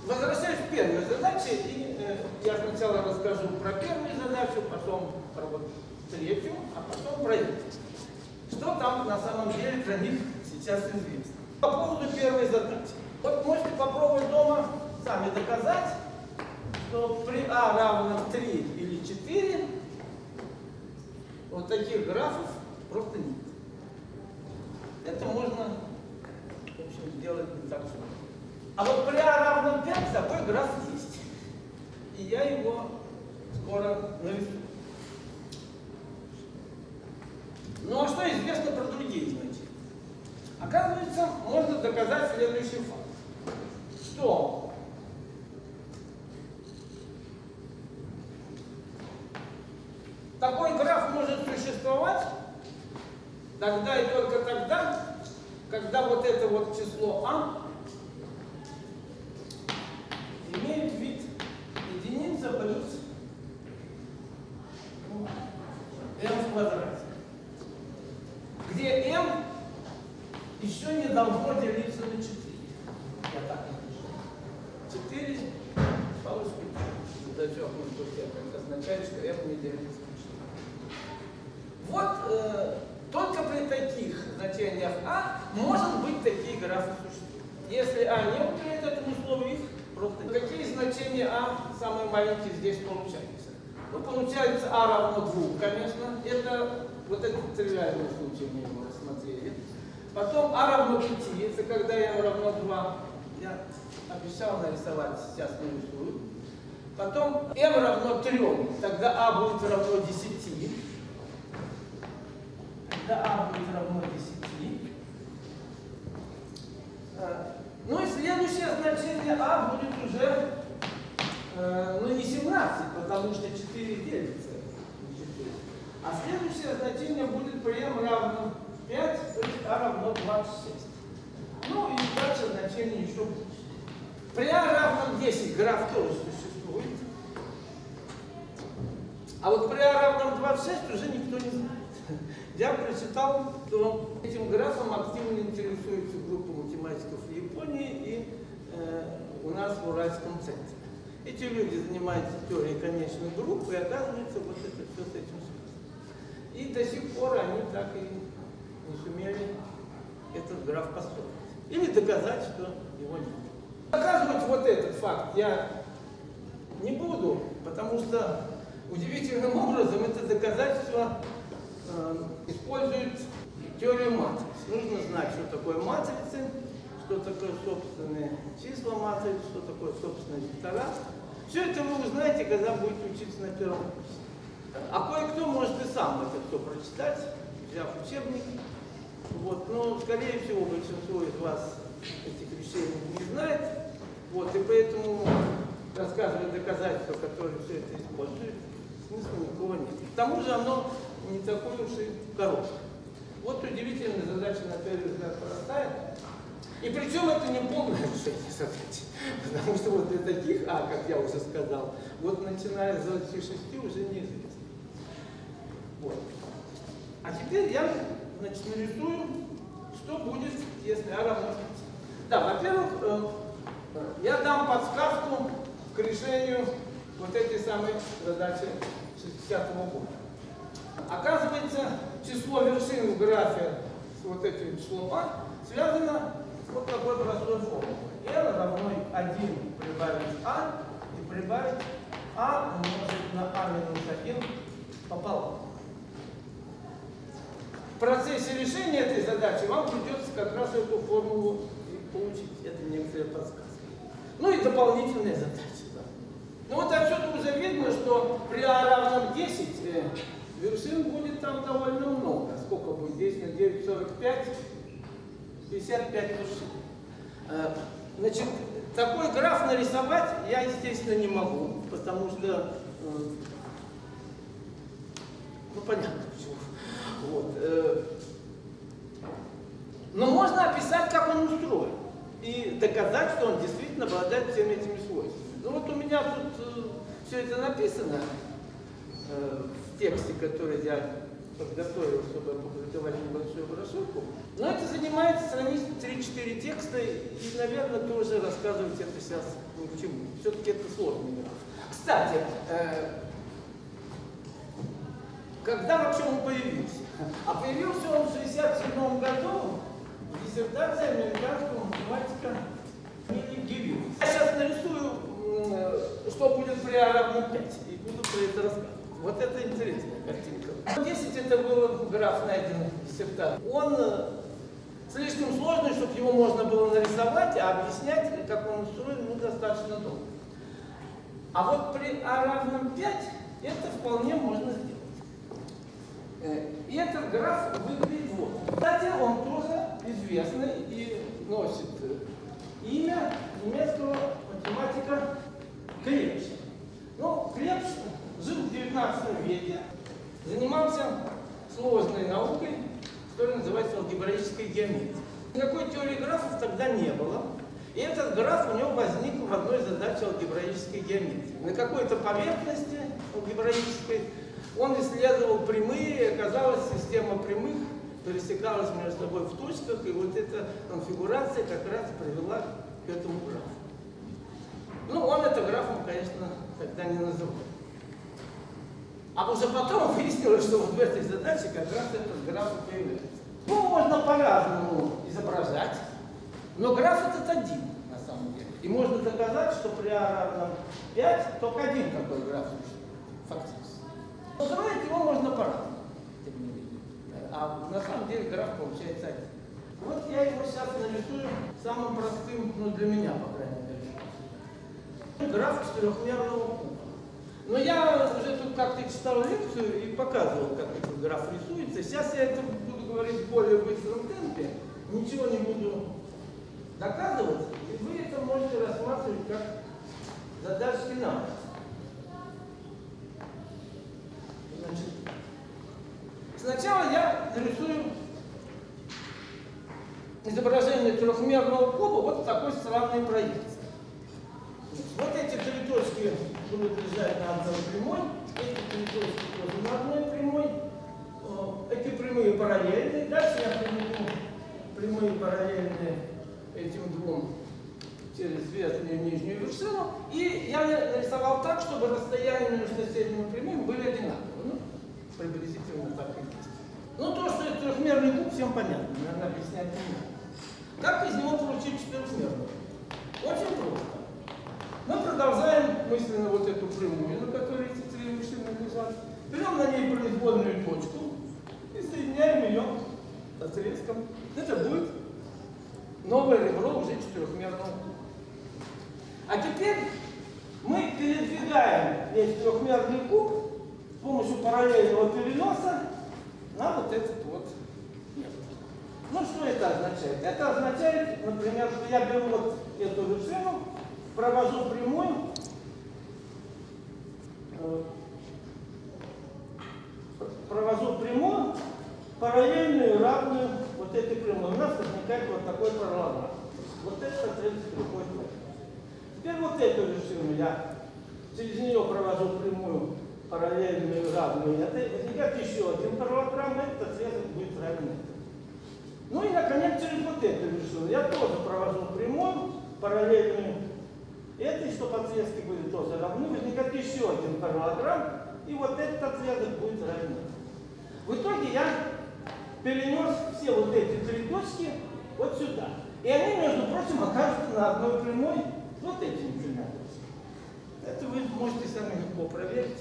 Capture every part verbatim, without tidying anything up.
Возвращаюсь к первой задаче, и э, я сначала расскажу про первую задачу, потом про вот третью, а потом про эту. Что там на самом деле про них сейчас известно. По поводу первой задачи. Вот можете попробовать дома сами доказать, что при А равно три или четыре вот таких графов просто нет. Это можно, в общем, сделать не так сложно. А вот при А равно пять такой граф есть. И я его скоро нарисую. Ну а что известно про другие значения? Оказывается, можно доказать следующий факт. Что такой граф может существовать тогда и только тогда, когда вот это вот число А имеет вид единица плюс m в квадрате, где m еще не должно делиться на четыре. Я так напишу. четыре получится зачеркнуть это означает, что m не делится на четыре. Вот э, только при таких значениях А может быть такие графы существуют. Если А не удовлетворяет этому условию, их просто... Какие значения А самые маленькие здесь получаются? Ну, получается А равно двум, конечно. Это вот этот тривиальный случай мы его рассмотрели. Потом А равно пяти, это когда m равно два. Я обещал нарисовать, сейчас нарисую. Потом m равно трем, тогда А будет равно десяти. Когда А будет равно десяти. Ну и следующее значение А будет уже, э, ну не семнадцать, потому что четыре делится на четыре. А следующее значение будет при m равно пять, то есть А равно двадцать шесть. Ну и дальше значение еще больше. При А равно десять граф тоже существует. А вот при А равно двадцать шесть уже никто не знает. Я прочитал, что этим графом активно интересуется группа математиков в Японии и э, у нас в Уральском центре. Эти люди занимаются теорией конечных групп, и оказывается, вот это все с этим связано. И до сих пор они так и не сумели этот граф построить. Или доказать, что его нет. Доказывать вот этот факт я не буду, потому что удивительным образом это доказательство э, использует теорию матриц. Нужно знать, что такое матрицы, что такое собственные числа матриц, что такое собственные вектора. Все это вы узнаете, когда будете учиться на первом курсе. А кое-кто может и сам это все прочитать, взяв учебник. Вот, но, скорее всего, большинство из вас этих вещей не знает. Вот, и поэтому рассказывать доказательства, которые все это используют, смысла никакого нет. К тому же оно не такое уж и короткое. Вот удивительная задача, на первый взгляд, простая. И причем это не полное решение задачи. Потому что вот для таких А, как я уже сказал, вот начиная с двадцати шести уже неизвестно. Вот. А теперь я, значит, нарисую, что будет, если А равно пяти. Да, во-первых, э, я дам подсказку к решению вот этой самой задачи шестидесятого года. Оказывается, число вершин в графе с вот этим числом А связано с вот такой простой формулой. n равно один прибавить А и прибавить А умножить на А минус один пополам. В процессе решения этой задачи вам придется как раз эту формулу и получить. Это некоторая подсказка. Ну и дополнительные задачи. Да. Ну вот отсюда уже видно, что при А равно десять э, вершин будет там довольно много. Сколько будет? десять на девять, сорок пять, пятьдесят пять вершин. Э, значит, такой граф нарисовать я, естественно, не могу, потому что, э, ну понятно почему. Вот, э, но можно описать, как он устроен, и доказать, что он действительно обладает всеми этими свойствами. Ну вот у меня тут э, все это написано э, в тексте, который я подготовил, чтобы опубликовать небольшую брошюрку. Но это занимает страниц три-четыре текста, и, наверное, тоже рассказывать это сейчас ни к чему. Все-таки это сложный граф. Кстати, э, когда вообще он появился? А появился он в шестьдесят седьмом году в диссертации американского математика Милли Гиббиус. Я сейчас нарисую, что будет при А равно пять, и буду про это рассказывать. Вот это интересная картинка. десять это был граф, найден в диссертации. Он слишком сложный, чтобы его можно было нарисовать, а объяснять, как он устроен, ну, достаточно долго. А вот при А равном пять это вполне можно сделать. И этот граф выглядит вот. Кстати, он тоже известный и носит имя немецкого математика Крепш. Ну, Крепш жил в девятнадцатом веке, занимался сложной наукой, которая называется алгебраической геометрией. Никакой теории графов тогда не было. И этот граф у него возник в одной задаче алгебраической геометрии. На какой-то поверхности алгебраической он исследовал прямые, и оказалось, система прямых пересекалась между собой в точках, и вот эта конфигурация как раз привела к этому графу. Ну, он это графом, конечно, тогда не называл. А уже потом выяснилось, что вот в этой задаче как раз этот граф и появляется. Ну, можно по-разному изображать, но граф этот один, на самом деле. И можно доказать, что при А равном пять только один такой граф существует, фактически. Но называть его можно по-разному, тем не менее. А на самом деле граф получается один. Вот я его сейчас нарисую самым простым, ну, для меня, по крайней мере. Граф четырехмерного куба. Но я уже тут как-то читал лекцию и показывал, как этот граф рисуется. Сейчас я это буду говорить в более быстром темпе, ничего не буду доказывать, и вы это можете рассматривать как задачки на. Значит, сначала я нарисую изображение трехмерного куба вот в такой странной проекции. Вот эти три точки будут лежать на одной прямой, эти три точки тоже на одной прямой, эти прямые параллельные. Дальше я приведу прямые параллельные этим двум через верхнюю и нижнюю вершину. И я нарисовал так, чтобы расстояния между соседними прямыми были одинаковые. Ну, приблизительно так и есть. Ну, то, что это трехмерный куб, всем понятно, наверное, объяснять не надо. Как из него получить четырехмерный? Очень просто. Мы продолжаем мысленно вот эту прямую, на которой эти три вершины лежат. Берем на ней произвольную точку и соединяем ее с отрезком. Это будет новое ребро уже четырехмерного куба. А теперь мы передвигаем весь трехмерный куб с помощью параллельного переноса на вот этот вот метод. Ну, что это означает? Это означает, например, что я беру вот эту вершину, провожу прямую, э, провожу прямую, параллельную, равную вот этой прямой. У нас возникает вот такой параллелограмм. Вот этот отрезок приходит в это. Теперь вот эту вершину я через нее провожу прямую, параллельную, равную. Это возникает еще один параллелограмм, этот отрезок будет равен этому. Ну и, наконец, через вот эту вершину я тоже провожу прямую, параллельную этой, чтобы отрезки были тоже равны. Возникает еще один параллелограмм, и вот этот отрезок будет равен. В итоге я перенес все вот эти три точки вот сюда. И они, между прочим, окажутся на одной прямой с вот этими тремя точками. Это вы можете сами легко проверить,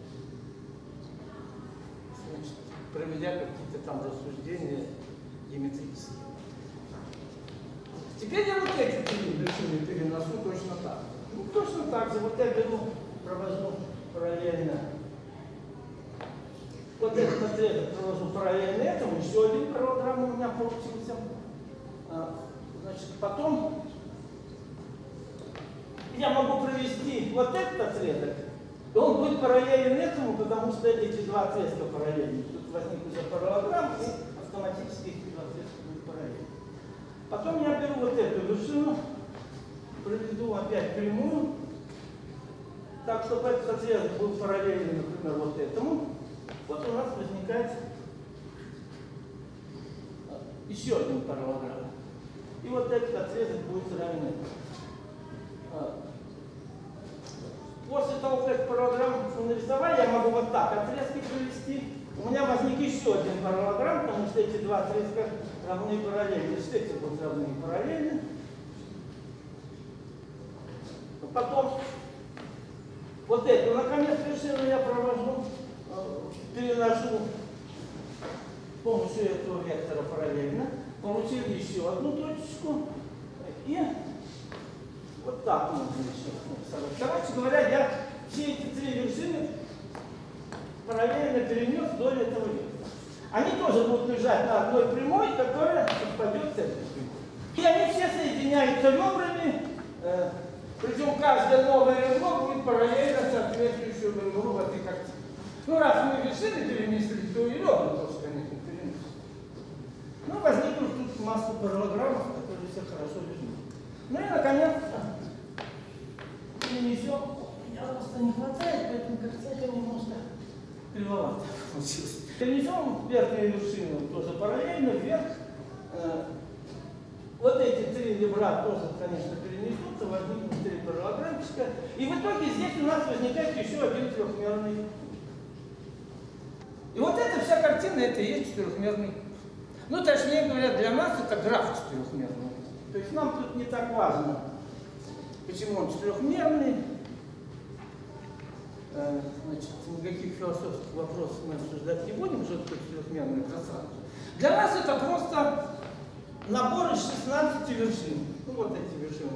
значит, проведя какие-то там рассуждения геометрические. Теперь я вот эти три вершины переношу точно так. Ну, точно так же. Вот я беру, провожу параллельно. Вот этот отрезок провожу параллельно этому. Еще один параллелограмм у меня получился. Значит, потом я могу провести вот этот отрезок. И он будет параллелен этому, потому что эти два отрезка параллельны. Тут возник уже параллелограмм, и автоматически эти два отрезка будут параллельны. Потом я беру вот эту вершину, проведу опять прямую, так, чтобы этот отрезок был параллельный, например, вот этому. Вот у нас возникает еще один параллограмм. И вот этот отрезок будет равен. После того, как параллограмму нарисовали, я могу вот так отрезки провести. У меня возник еще один параллограмм, потому что эти два отрезка равны и параллельны. Значит, эти будут равны и параллельны. Потом вот эту, наконец, вершину я провожу, переношу с помощью этого вектора параллельно. Получили еще одну точечку. И вот так можно еще нарисовать. Короче говоря, я все эти три вершины параллельно перенес вдоль этого вектора. Они тоже будут лежать на одной прямой, которая совпадет с этой прямой. И они все соединяются ребрами, э, причем каждое новое ребро будет параллельно соответствующему ребру в этой картине. Ну, раз мы вершины перенесли, то и ребра тоже, конечно, перенесли. Ну, возникла тут масса параллограммов, которые все хорошо лежат. Ну и, наконец, перенесем. Я просто не хватает, поэтому картинка немножко кривовато получилась. Перенесем верхнюю вершину тоже параллельно вверх. Вот эти три ребра тоже, конечно, перенесутся, возникнут три параллограммчика. И в итоге здесь у нас возникает еще один трехмерный. И вот эта вся картина, это и есть четырехмерный. Ну, точнее говоря, для нас это граф четырехмерный. То есть нам тут не так важно, почему он четырехмерный. Значит, никаких философских вопросов мы обсуждать не будем, что такое четырехмерный красавчик. Для нас это просто набор из шестнадцати вершин. Ну, вот эти вершины.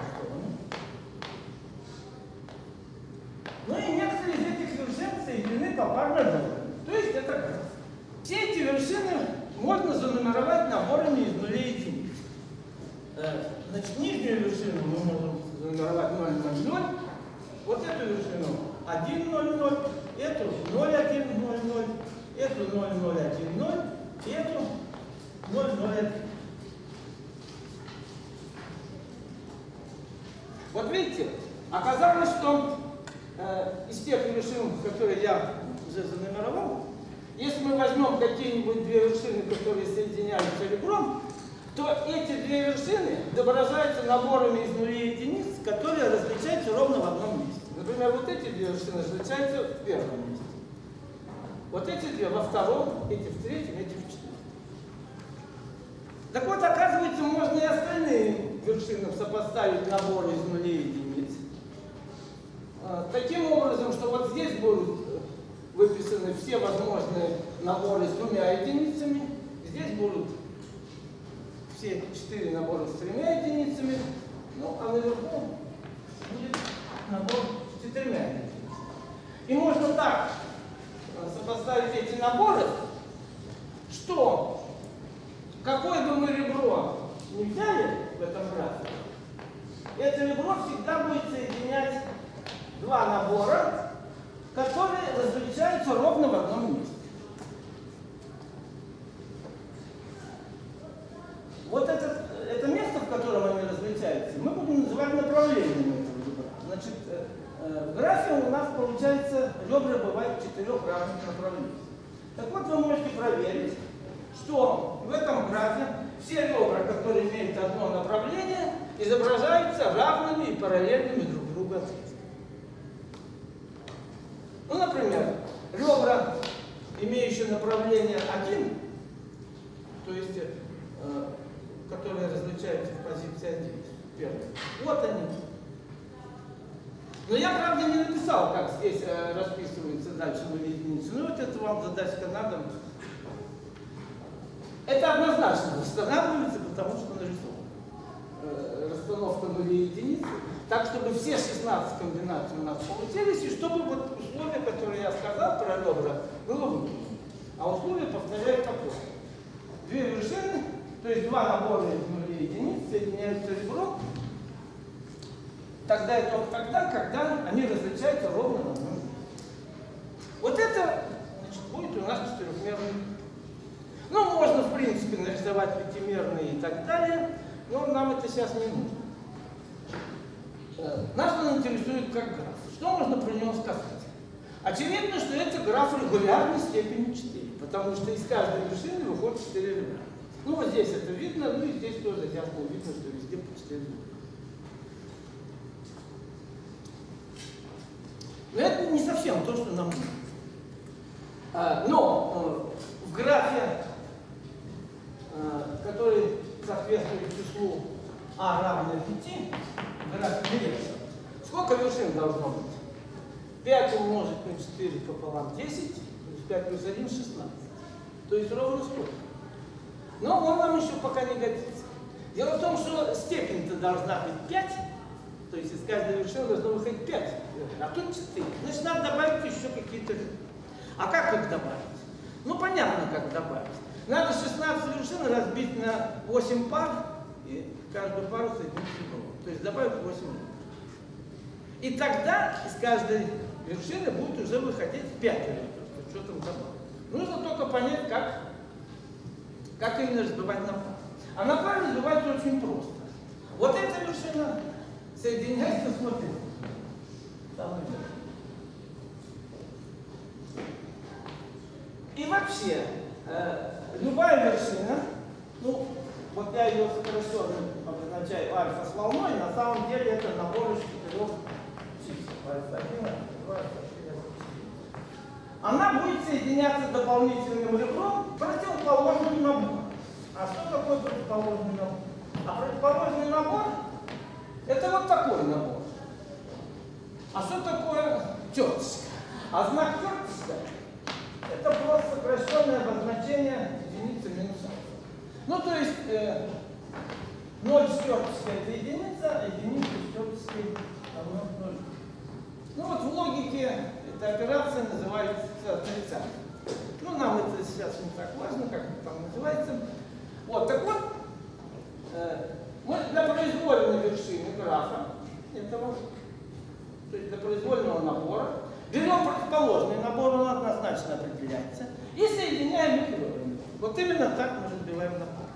Ну и некоторые из этих вершин соединены попарно наборами. То есть это граф. Все эти вершины можно занумеровать наборами из нулей и единиц. Значит, нижнюю вершину мы можем занумеровать ноль ноль ноль. Вот эту вершину один ноль ноль, эту ноль один ноль ноль, эту ноль ноль один ноль и эту ноль ноль один. Вот видите, оказалось, что э, из тех вершин, которые я уже занумеровал, если мы возьмем какие-нибудь две вершины, которые соединяются ребром, то эти две вершины отображаются наборами из нулей и единиц, которые различаются ровно в одном месте. Например, вот эти две вершины различаются в первом месте. Вот эти две во втором, эти в третьем, эти в четвертом. Так вот, оказывается, можно и остальные вершины сопоставить наборы из нулей и единиц. Таким образом, что вот здесь будут выписаны все возможные наборы с двумя единицами, здесь будут все четыре набора с тремя единицами, ну а наверху будет набор с четырьмя единицами. И можно так сопоставить эти наборы, что какое бы мы ребро ни взяли в этом графике, это ребро всегда будет соединять два набора, которые различаются ровно в одном месте. Вот это, это место, в котором они различаются, мы будем называть направлением этого ребра. Значит, в графе у нас получается ребра бывают в четырех равных направлениях. Так вот, вы можете проверить, что в этом графе все ребра, которые имеют одно направление, изображаются равными и параллельными друг другу отрезками. Ну, например, ребра, имеющие направление один, то есть, э, которые различаются в позиции один, первый. Вот они. Но я, правда, не написал, как здесь э, расписывается дальше нули единицы. Ну, вот это вам задачка на дом. Это однозначно восстанавливается, потому что нарисовано. Э, расстановка нулей единицы. Так, чтобы все шестнадцать комбинаций у нас получились, и чтобы вот условие, которое я сказал про ребра, было выполнено. А условие, повторяю, такое. Две вершины, то есть два набора из нулей единиц соединяются ребром, тогда и только тогда, когда они различаются ровно на одном месте. Вот это, значит, будет у нас четырехмерный. Ну, можно, в принципе, нарисовать пятимерные и так далее, но нам это сейчас не нужно. Нас он интересует как граф. Что можно про него сказать? Очевидно, что это граф регулярной степени четыре, потому что из каждой вершины выходит четыре ребра. Ну вот здесь это видно, ну и здесь тоже ясно видно, что везде по четыре дуги. Но это не совсем то, что нам нужно. А, но э, в графе, э, который соответствует числу а равно пяти, в графе дирекции, сколько вершин должно быть? пять умножить на четыре пополам десять, плюс пять плюс один шестнадцать. То есть ровно столько. Но он нам еще пока не годится. Дело в том, что степень-то должна быть пять, то есть из каждой вершины должно выходить пять, а тут четыре. Значит, надо добавить еще какие-то. А как их добавить? Ну, понятно, как добавить. Надо шестнадцать вершин разбить на восемь пар, и каждую пару соединить с другой. То есть добавить восемь. И тогда из каждой вершины будет уже выходить пять элементов. Что там добавить? Нужно только понять, как, как именно разбивать на пары. А на пары разбивать очень просто. Вот эта вершина соединяется, смотрите. И вообще, э, любая вершина, ну, вот я ее сокращенно обозначаю альфа с волной, на самом деле это набор из четырех чисел. Альфа один, альфа два, альфа три, альфа четыре. Она будет соединяться дополнительным ребром противоположным набором. А что такое противоположный набор? А противоположный набор — это вот такой набор. А что такое тетушка? А знак тетушка — это просто сокращенное обозначение единицы минус альфа. Ну, то есть э, ноль с тетушкой — это единица, а единица с тетушкой равно ноль. Ну вот в логике эта операция называется отрицание. Ну, нам это сейчас не так важно, как это там называется. Вот, так вот, э, мы для произвольной вершины графа этого, то есть для произвольного набора, берем противоположный набор, он однозначно определяется, и соединяем их ребрами. Вот именно так мы разбиваем на пары.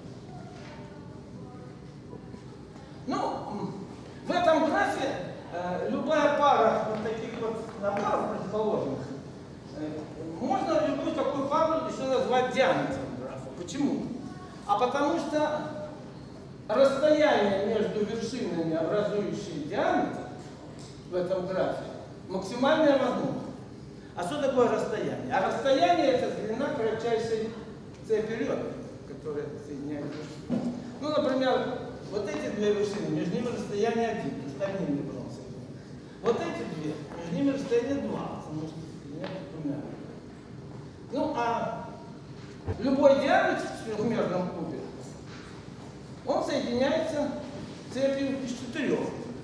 Ну, в этом графе э, любая пара вот таких вот наборов противоположных, э, можно любую такую пару еще назвать диаметром графа. Почему? А потому что расстояние между вершинами, образующие диаметр в этом графе, максимальное возможно. А что такое расстояние? А расстояние — это длина кратчайшей цепи ребер, которая соединяет вершины. Ну, например, вот эти две вершины, между ними расстояние один, то есть одним ребром соединяют. Вот эти две, между ними расстояние два, потому что соединяют двумя. Ну, а любой диаметр в трехмерном кубе, он соединяется цепью из четырех.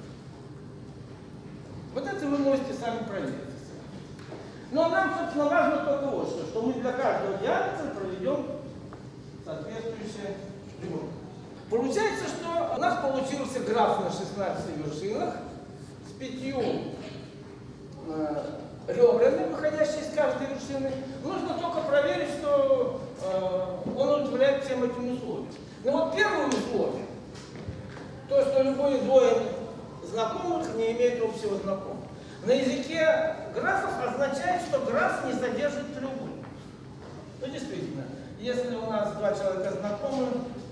Вот это вы можете сами проверить. Но нам, собственно, важно только вот что, что мы для каждого диаметра проведем соответствующее штрих. Получается, что у нас получился граф на шестнадцати вершинах с пятью э, ребрами, выходящие из каждой вершины. Нужно только проверить, что э, он удовлетворяет всем этим условиям. Но вот первое условие, то, что любые двое знакомых не имеют общего знакомого, на языке графов означает, что граф не содержит треугольник. Ну, действительно, если у нас два человека знакомы,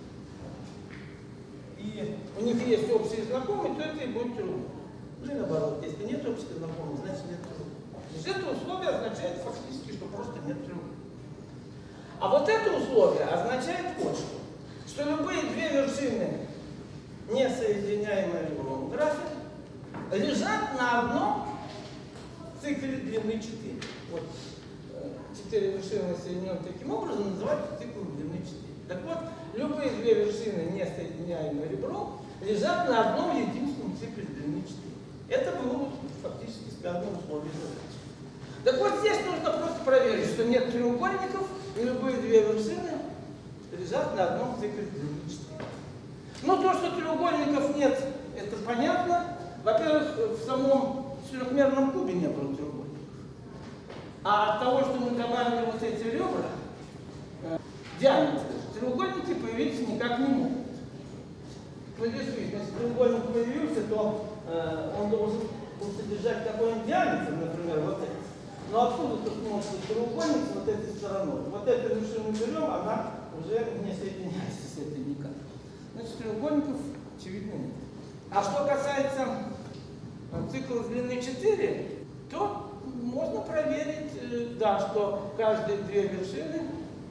и у них есть общие знакомые, то это и будет треугольник. Или наоборот, если нет общих знакомых, значит нет треугольника. Это условие означает фактически, что просто нет треугольника. А вот это условие означает вот что. Что любые две вершины, не соединяемые ребром в графе, лежат на одном цикле длины четыре. Вот четыре вершины соединены таким образом, называется цикл длины четыре. Так вот, любые две вершины, не соединяемые ребром, лежат на одном единственном цикле длины четыре. Это было фактически сказано в условии задачи. Так вот, здесь нужно просто проверить, что нет треугольников, и любые две вершины лежат на одном цикле длины четыре. Ну, то, что треугольников нет, это понятно. Во-первых, в самом четырехмерном кубе не было треугольников. А от того, что мы добавили вот эти ребра, э, диаметры, треугольники появиться никак не могут. Ну, действительно, если треугольник появился, то э, он должен содержать какой-нибудь диаметр, например, вот этот. Но откуда тут может быть треугольник с вот этой стороной? Вот эту вершину берем, она уже не соединяется с этой никак. Значит, треугольников, очевидно, нет. А что касается цикла длины четыре, то можно проверить, да, что каждые две вершины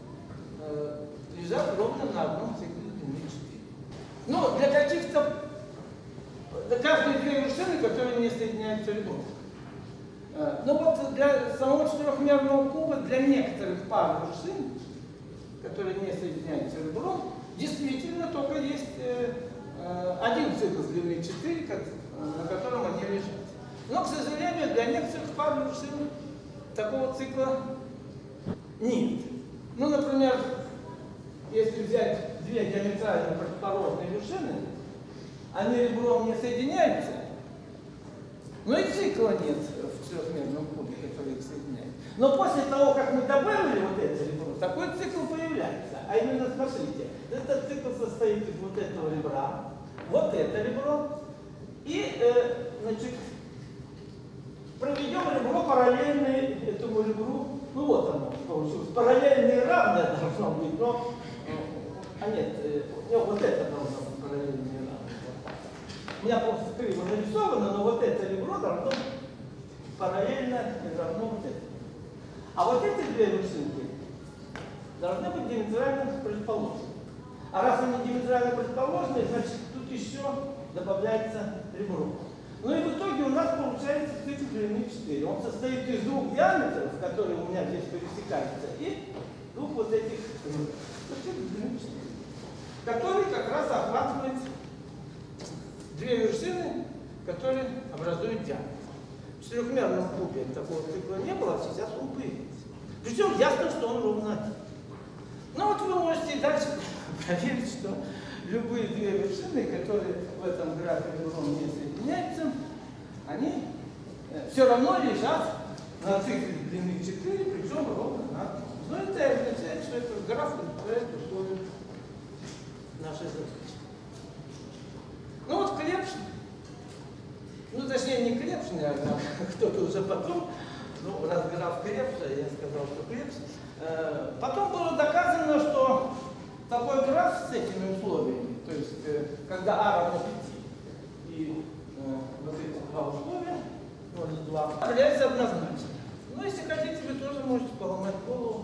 э, лежат ровно на одном цикле длины четыре. Но для каких-то, для каждой две вершины, которые не соединяются ребром. Э, но вот для самого четырехмерного куба, для некоторых пар вершин, которые не соединяются ребром, действительно только есть э, э, один цикл длины четыре, как, на котором они лежат. Но, к сожалению, для некоторых пар вершин такого цикла нет. Ну, например, если взять две диаметрально противоположные вершины, они ребром не соединяются, но и цикла нет в четырехмерном кубе, который их соединяет. Но после того, как мы добавили вот это ребро, такой цикл появляется. А именно, смотрите, этот цикл состоит из вот этого ребра, вот это ребро, и, э, значит, проведем ребро параллельное этому ребру. Ну вот оно получилось. Параллельное и равное должно быть, но... А нет, э, вот это должно быть параллельное и равное. У меня просто криво нарисовано, но вот это ребро должно быть параллельно и равно вот это. А вот эти две вершинки должны быть диаметрально противоположны. А раз они диаметрально противоположны, значит тут еще добавляется ребро. Ну и в итоге у нас получается цикл длины четыре. Он состоит из двух диаметров, которые у меня здесь пересекаются, и двух вот этих цикл длины четыре, который как раз охватывает две вершины, которые образуют диаметр. В четырехмерном кубе такого цикла не было, а сейчас он появился. Причем ясно, что он ровно один. Ну вот вы можете и дальше проверить, что любые две вершины, которые в этом графе ребром не соединяются, они все равно лежат на цикле длины четыре, причем ровно на одном. Но это означает, что этот граф удовлетворяет условия нашей задачи. Ну вот Клепш, ну точнее не Клепш, наверное, кто-то уже потом, ну раз граф Клепша, я сказал, что Клепш. Потом было доказано, что такой граф с этими условиями, то есть когда А равно пяти и э, вот эти два условия, ноль два, является однозначно. Ну, если хотите, вы тоже можете поломать голову,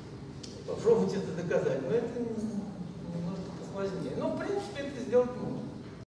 попробовать это доказать, но это немножко посложнее. Но, в принципе, это сделать можно.